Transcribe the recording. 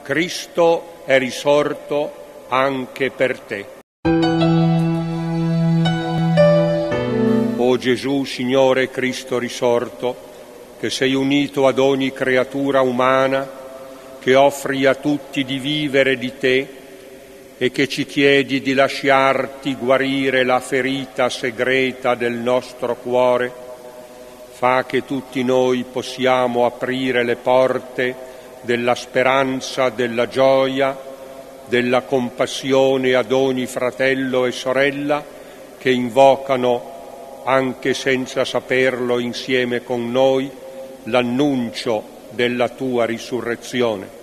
Cristo è risorto anche per te. O Gesù, Signore Cristo risorto, che sei unito ad ogni creatura umana, che offri a tutti di vivere di te e che ci chiedi di lasciarti guarire la ferita segreta del nostro cuore, fa che tutti noi possiamo aprire le porte della speranza, della gioia, della compassione ad ogni fratello e sorella che invocano, anche senza saperlo insieme con noi, l'annuncio della tua risurrezione.